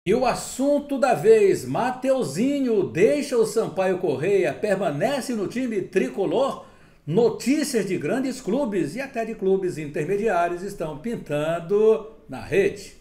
E o assunto da vez, Mateuzinho deixa o Sampaio Corrêa, permanece no time tricolor? Notícias de grandes clubes e até de clubes intermediários estão pintando na rede.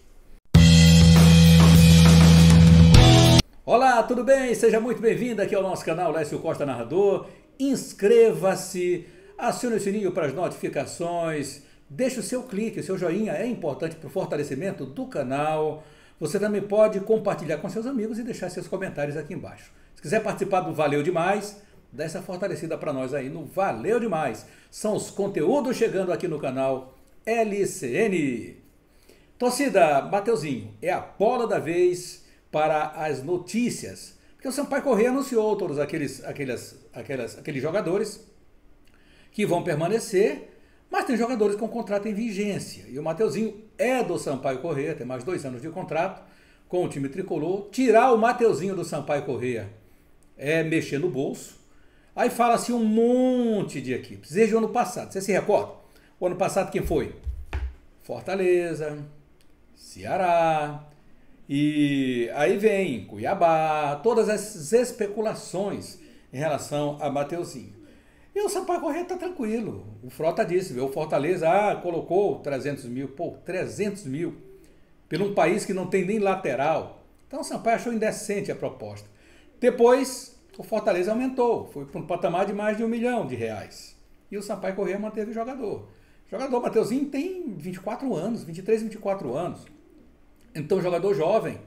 Olá, tudo bem? Seja muito bem-vindo aqui ao nosso canal Lécio Costa Narrador. Inscreva-se, acione o sininho para as notificações, deixe o seu clique, o seu joinha é importante para o fortalecimento do canal. Você também pode compartilhar com seus amigos e deixar seus comentários aqui embaixo. Se quiser participar do Valeu Demais, dá essa fortalecida para nós aí no Valeu Demais. São os conteúdos chegando aqui no canal LCN. Torcida, Mateuzinho, é a bola da vez para as notícias. Porque o Sampaio Corrêa anunciou todos aqueles jogadores que vão permanecer, mas tem jogadores com contrato em vigência. E o Mateuzinho é do Sampaio Corrêa, tem mais 2 anos de contrato com o time tricolor. Tirar o Mateuzinho do Sampaio Corrêa é mexer no bolso. Aí fala-se um monte de equipes. Desde o ano passado, você se recorda? O ano passado quem foi? Fortaleza, Ceará, e aí vem Cuiabá, todas essas especulações em relação a Mateuzinho. E o Sampaio Corrêa está tranquilo. O Frota disse, viu? O Fortaleza colocou 300 mil. Pô, 300 mil por um país que não tem nem lateral. Então o Sampaio achou indecente a proposta. Depois o Fortaleza aumentou, foi para um patamar de mais de R$1 milhão. E o Sampaio Corrêa manteve o jogador. O jogador Mateuzinho tem 24 anos, 23, 24 anos. Então jogador jovem.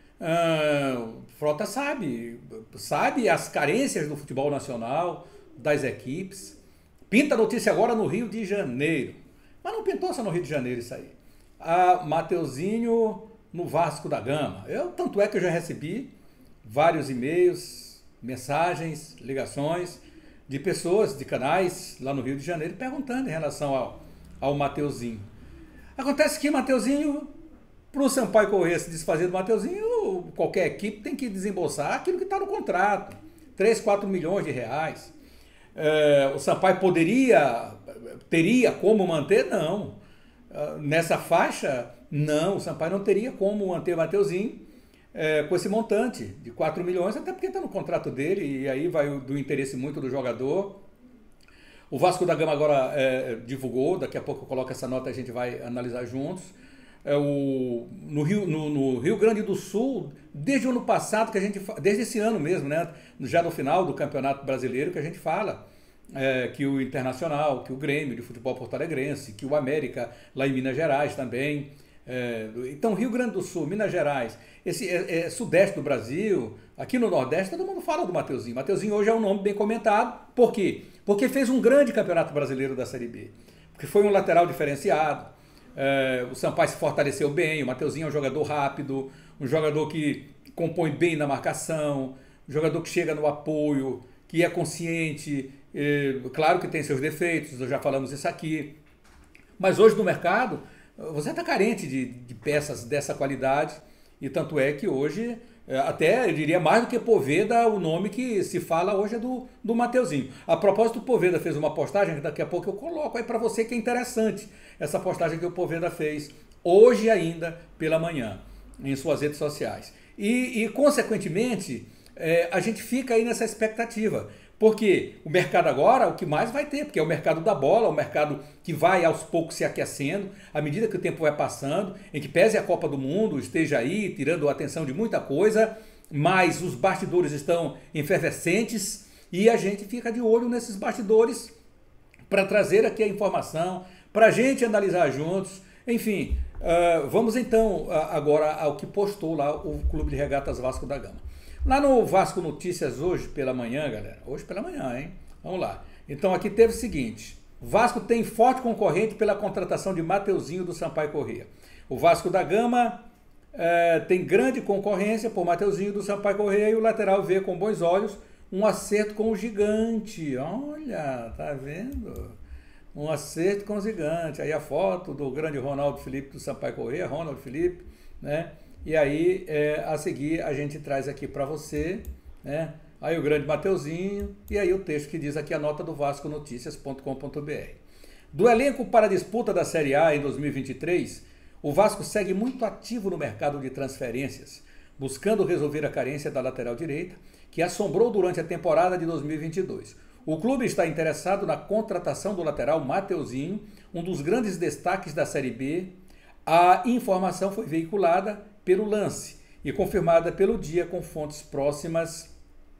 Frota sabe as carências do futebol nacional, das equipes. Pinta a notícia agora no Rio de Janeiro. Mas não pintou só no Rio de Janeiro isso aí. Mateuzinho no Vasco da Gama. Tanto é que eu já recebi vários e-mails, mensagens, ligações de pessoas, de canais lá no Rio de Janeiro perguntando em relação ao Mateuzinho. Acontece que Mateuzinho, para o Sampaio Corrêa se desfazer do Mateuzinho, qualquer equipe tem que desembolsar aquilo que está no contrato. 3, 4 milhões de reais. O Sampaio teria como manter? Não. Nessa faixa, não. O Sampaio não teria como manter o Mateuzinho com esse montante de 4 milhões, até porque está no contrato dele, e aí vai do interesse muito do jogador. O Vasco da Gama agora divulgou, daqui a pouco eu coloco essa nota e a gente vai analisar juntos. No Rio Grande do Sul, desde o ano passado, desde esse ano mesmo, né, já no final do Campeonato Brasileiro, que a gente fala que o Internacional, que o Grêmio de futebol porto-alegrense, que o América lá em Minas Gerais também. Então Rio Grande do Sul, Minas Gerais, esse sudeste do Brasil, aqui no Nordeste todo mundo fala do Mateuzinho. Mateuzinho hoje é um nome bem comentado. Por quê? Porque fez um grande Campeonato Brasileiro da Série B, porque foi um lateral diferenciado. O Sampaio se fortaleceu bem, o Mateuzinho é um jogador rápido, um jogador que compõe bem na marcação, um jogador que chega no apoio, que é consciente, claro que tem seus defeitos, nós já falamos isso aqui, mas hoje no mercado você está carente de peças dessa qualidade, e tanto é que hoje, até eu diria mais do que Poveda, o nome que se fala hoje é do Mateuzinho. A propósito, o Poveda fez uma postagem, que daqui a pouco eu coloco aí para você, que é interessante, essa postagem que o Poveda fez hoje ainda pela manhã, em suas redes sociais. E consequentemente, a gente fica aí nessa expectativa, porque o mercado agora, o que mais vai ter, porque é o mercado da bola, o mercado que vai aos poucos se aquecendo, à medida que o tempo vai passando, em que pese a Copa do Mundo esteja aí, tirando a atenção de muita coisa, mas os bastidores estão efervescentes e a gente fica de olho nesses bastidores para trazer aqui a informação, para a gente analisar juntos. Enfim, vamos então agora ao que postou lá o Clube de Regatas Vasco da Gama. Lá no Vasco Notícias hoje pela manhã, galera, hoje pela manhã, hein? Vamos lá. Então aqui teve o seguinte: Vasco tem forte concorrente pela contratação de Mateuzinho do Sampaio Corrêa. O Vasco da Gama tem grande concorrência por Mateuzinho do Sampaio Corrêa, e o lateral vê com bons olhos um acerto com o gigante. Olha, tá vendo? Um acerto com o gigante. Aí a foto do grande Ronaldo Felipe do Sampaio Corrêa, Ronaldo Felipe, né? E aí, a seguir, a gente traz aqui para você, né? Aí o grande Mateuzinho, e aí o texto que diz aqui a nota do vasconoticias.com.br. Do elenco para a disputa da Série A em 2023, o Vasco segue muito ativo no mercado de transferências, buscando resolver a carência da lateral direita, que assombrou durante a temporada de 2022. O clube está interessado na contratação do lateral Mateuzinho, um dos grandes destaques da Série B. A informação foi veiculada pelo Lance e confirmada pelo Dia com fontes próximas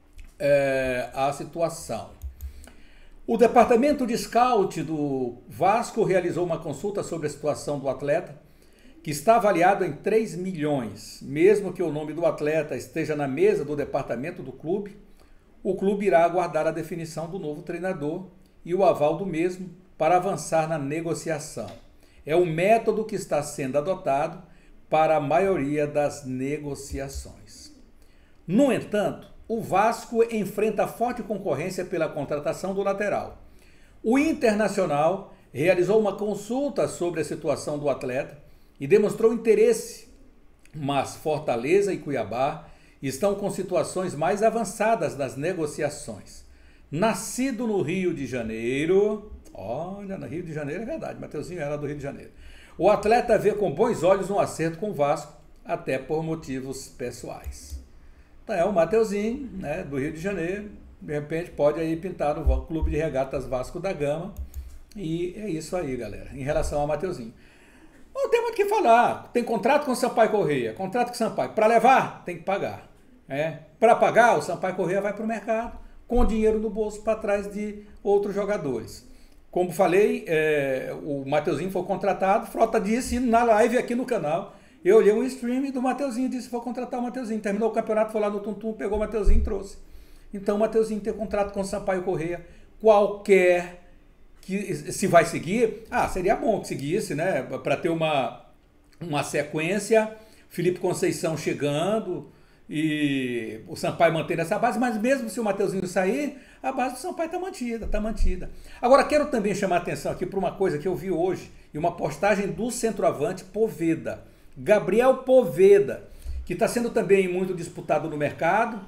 à situação. O departamento de scout do Vasco realizou uma consulta sobre a situação do atleta, que está avaliado em 3 milhões. Mesmo que o nome do atleta esteja na mesa do departamento do clube, o clube irá aguardar a definição do novo treinador e o aval do mesmo para avançar na negociação. É o método que está sendo adotado para a maioria das negociações. No entanto, o Vasco enfrenta forte concorrência pela contratação do lateral. O Internacional realizou uma consulta sobre a situação do atleta e demonstrou interesse, mas Fortaleza e Cuiabá estão com situações mais avançadas nas negociações. Nascido no Rio de Janeiro, olha, no Rio de Janeiro é verdade, Mateuzinho era do Rio de Janeiro. O atleta vê com bons olhos um acerto com o Vasco, até por motivos pessoais. Então é o Mateuzinho, né, do Rio de Janeiro, de repente pode aí pintar no Clube de Regatas Vasco da Gama, e é isso aí, galera, em relação ao Mateuzinho. Não tem muito o que falar, tem contrato com o Sampaio Corrêa, contrato com o Sampaio, para levar, tem que pagar. Para pagar, o Sampaio Corrêa vai para o mercado, com dinheiro no bolso para trás de outros jogadores. Como falei, o Mateuzinho foi contratado, Frota disse na live aqui no canal, eu olhei um stream do Mateuzinho, disse vou contratar o Mateuzinho, terminou o campeonato, foi lá no Tum-Tum, pegou o Mateuzinho e trouxe. Então o Mateuzinho tem contrato com o Sampaio Corrêa, qualquer que se vai seguir, seria bom que seguisse, né, para ter uma sequência, Felipe Conceição chegando e o Sampaio mantendo essa base, mas mesmo se o Mateuzinho sair, a base do Sampaio está mantida. Agora quero também chamar a atenção aqui para uma coisa que eu vi hoje, e uma postagem do centroavante Poveda, Gabriel Poveda, que está sendo também muito disputado no mercado,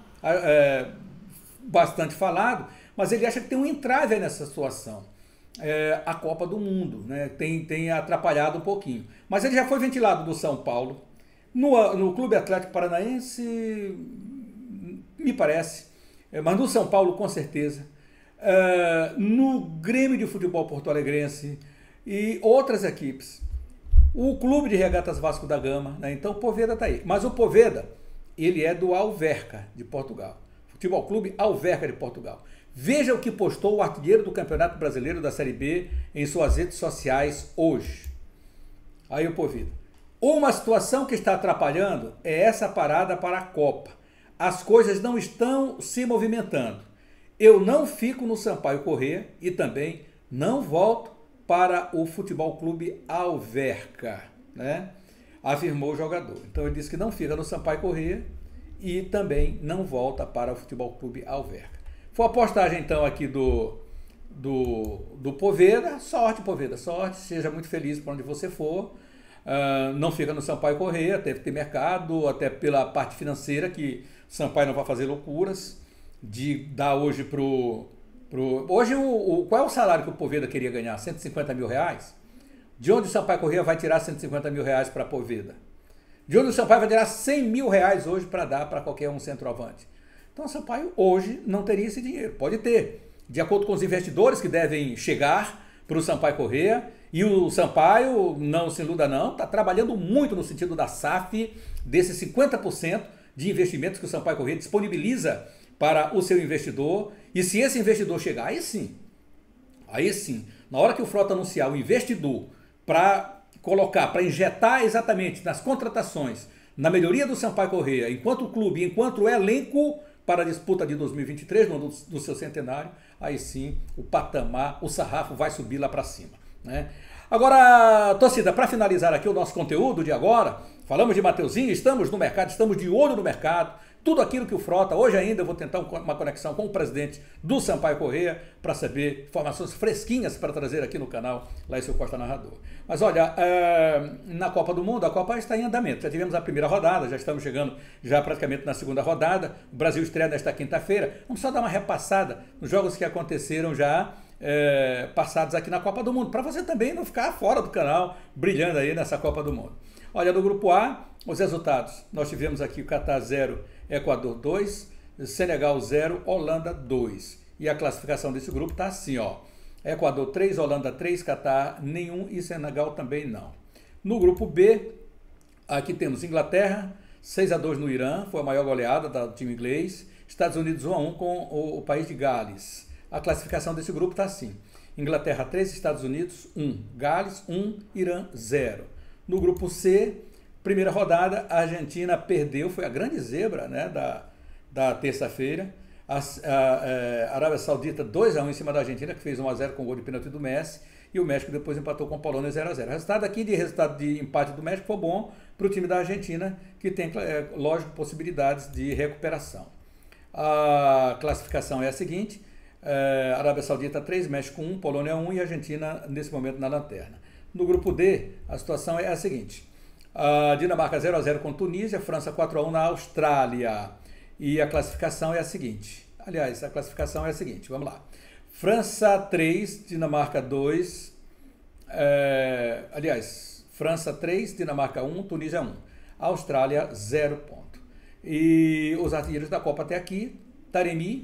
bastante falado, mas ele acha que tem um entrave nessa situação. A Copa do Mundo, né? Tem atrapalhado um pouquinho. Mas ele já foi ventilado do São Paulo, no Clube Atlético Paranaense, me parece, mas no São Paulo com certeza, no Grêmio de Futebol Porto-Alegrense e outras equipes. O Clube de Regatas Vasco da Gama, né? Então o Poveda está aí. Mas o Poveda, ele é do Alverca de Portugal. Futebol Clube Alverca de Portugal. Veja o que postou o artilheiro do Campeonato Brasileiro da Série B em suas redes sociais hoje. Aí o Poveda. Uma situação que está atrapalhando é essa parada para a Copa. As coisas não estão se movimentando. Eu não fico no Sampaio Corrêa e também não volto para o Futebol Clube Alverca, né? Afirmou o jogador. Então ele disse que não fica no Sampaio Corrêa e também não volta para o Futebol Clube Alverca. Foi a postagem então aqui do Poveda. Sorte, Poveda, sorte, seja muito feliz para onde você for. Não fica no Sampaio Corrêa, deve ter mercado, até pela parte financeira, que o Sampaio não vai fazer loucuras de dar hoje hoje, qual é o salário que o Poveda queria ganhar? 150 mil reais? De onde o Sampaio Corrêa vai tirar 150 mil reais para a Poveda? De onde o Sampaio vai tirar 100 mil reais hoje para dar para qualquer um centroavante? Então o Sampaio hoje não teria esse dinheiro. Pode ter, de acordo com os investidores que devem chegar para o Sampaio Corrêa, e o Sampaio, não se iluda não, está trabalhando muito no sentido da SAF, desses 50% de investimentos que o Sampaio Corrêa disponibiliza para o seu investidor, e se esse investidor chegar, aí sim, na hora que o Frota anunciar o investidor para colocar, para injetar exatamente nas contratações, na melhoria do Sampaio Corrêa, enquanto clube, enquanto elenco para a disputa de 2023, no ano do seu centenário, aí sim o patamar, o sarrafo vai subir lá para cima, né? Agora, torcida, para finalizar aqui o nosso conteúdo de agora, falamos de Mateuzinho, estamos no mercado, estamos de olho no mercado, tudo aquilo que o Frota, hoje ainda eu vou tentar uma conexão com o presidente do Sampaio Corrêa para saber informações fresquinhas para trazer aqui no canal Laício Costa Narrador. Mas olha, na Copa do Mundo, a Copa está em andamento, já tivemos a primeira rodada, já estamos chegando já praticamente na segunda rodada, o Brasil estreia nesta quinta-feira, vamos só dar uma repassada nos jogos que aconteceram já passados aqui na Copa do Mundo, para você também não ficar fora do canal, brilhando aí nessa Copa do Mundo. Olha, no grupo A, Os resultados, nós tivemos aqui o Catar 0, Equador 2, Senegal 0, Holanda 2. E a classificação desse grupo está assim, ó. Equador 3, Holanda 3, Catar nenhum e Senegal também não. No grupo B, aqui temos Inglaterra, 6-2 no Irã, foi a maior goleada do time inglês. Estados Unidos 1-1 com o país de Gales. A classificação desse grupo está assim. Inglaterra 3, Estados Unidos 1, Gales 1, Irã 0. No grupo C, primeira rodada, a Argentina perdeu, foi a grande zebra, né, da terça-feira. A Arábia Saudita 2-1 em cima da Argentina, que fez 1-0 com o gol de pênalti do Messi. E o México depois empatou com a Polônia 0-0. O resultado de empate do México foi bom para o time da Argentina, que tem, lógico, possibilidades de recuperação. A classificação é a seguinte: Arábia Saudita 3, México 1, Polônia 1 e Argentina nesse momento na lanterna. No grupo D, a situação é a seguinte: a Dinamarca 0-0 com Tunísia, França 4-1 na Austrália. E a classificação é a seguinte. Aliás, a classificação é a seguinte, vamos lá. França 3, Dinamarca 2. França 3, Dinamarca 1, Tunísia 1. Austrália 0 ponto. E os artilheiros da Copa até aqui: Taremi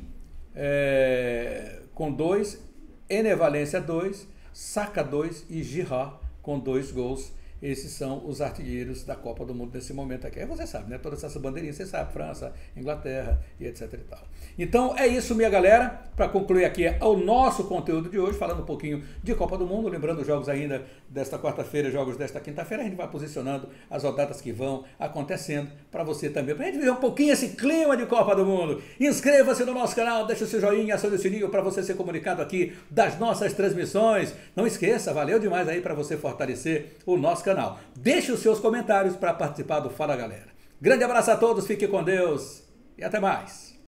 com 2, Ené Valencia 2, Saka 2 e Giroud com 2 gols. Esses são os artilheiros da Copa do Mundo nesse momento aqui. Aí você sabe, né? Todas essas bandeirinhas, você sabe, França, Inglaterra e etc e tal. Então é isso, minha galera. Para concluir aqui o nosso conteúdo de hoje, falando um pouquinho de Copa do Mundo, lembrando os jogos ainda desta quarta-feira, jogos desta quinta-feira, a gente vai posicionando as rodadas que vão acontecendo para você também, para a gente ver um pouquinho esse clima de Copa do Mundo. Inscreva-se no nosso canal, deixa o seu joinha, acione o sininho para você ser comunicado aqui das nossas transmissões. Não esqueça, valeu demais aí para você fortalecer o nosso canal. Deixe os seus comentários para participar do Fala Galera. Grande abraço a todos, fique com Deus e até mais.